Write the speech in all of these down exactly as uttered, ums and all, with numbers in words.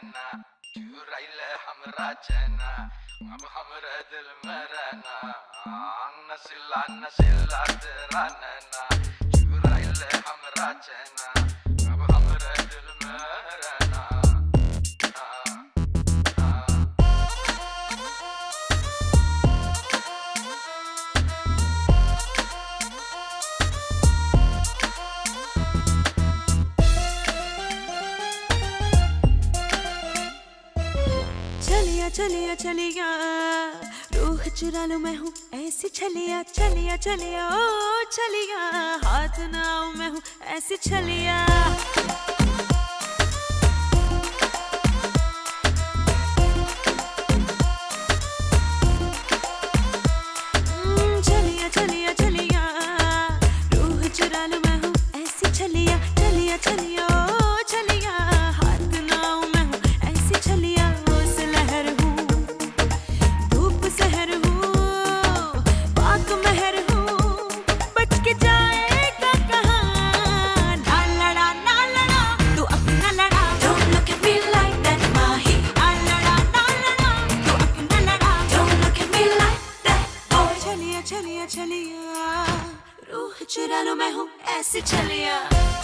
नैना चुराइले हमरा चैना अब हमरे दिल में रहना नसिला नसिला तेरा नैना चुराइले हमरा चैना अब हमरे दिल में रहना। चलिया चलिया चलिया रूह चुरा लूं मैं हूँ ऐसी छलिया चलिया चलिया ओ चलिया हाथ ना आऊं मैं हूँ ऐसी छलिया। चलिया चलिया चलिया रूह चुरा लूं मैं हूँ ऐसी छलिया चलिया चलिया ओ चलिया हाथ ना आऊं मैं हूँ ऐसी छलिया। चलिया चलिया रूह चुरा लूं मैं हूँ ऐसी छलिया।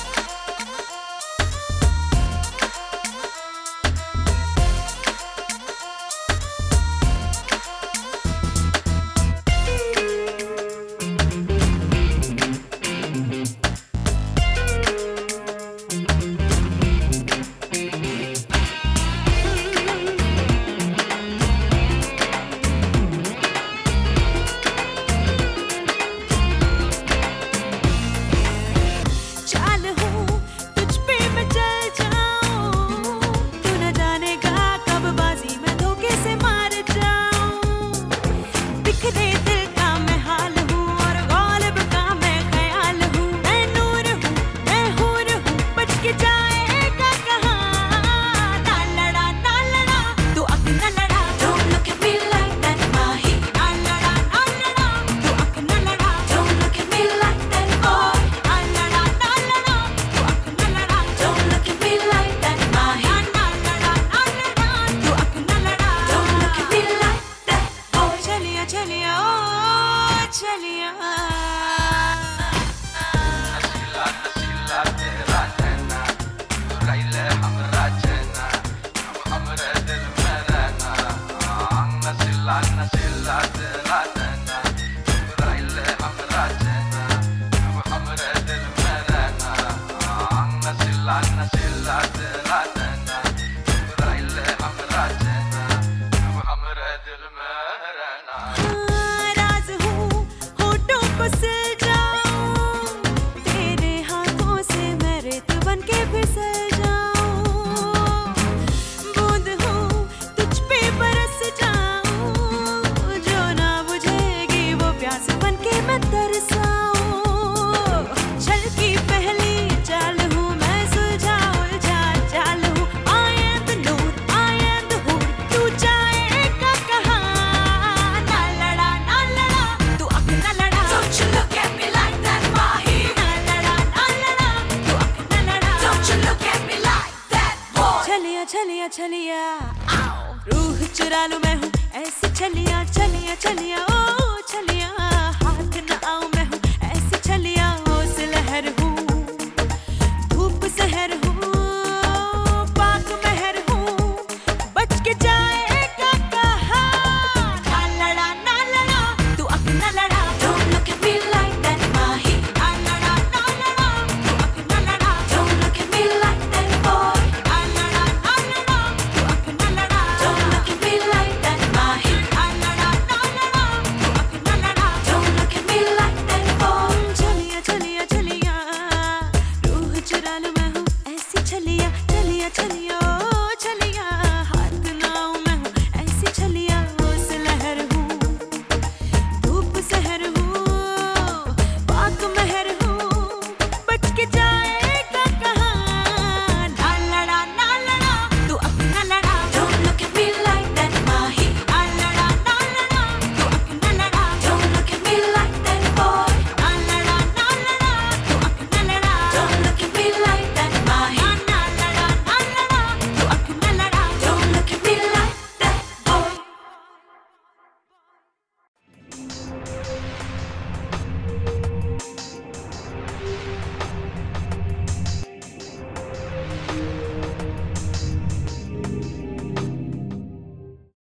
चलिया चलिया रूह चुरा लूं मैं हूँ ऐसी छलिया चलिया चलिया ओ चलिया हाथ न आऊं मैं हूँ ऐसी छलिया ओ से लहर हूँ धूप सहर हूँ।